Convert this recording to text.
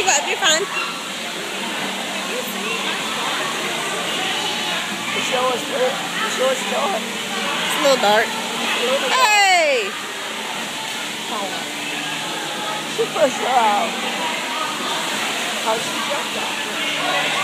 Have you fun? The show is dark. It's a little dark. Hey! She pushed her out. Oh, she jumped out.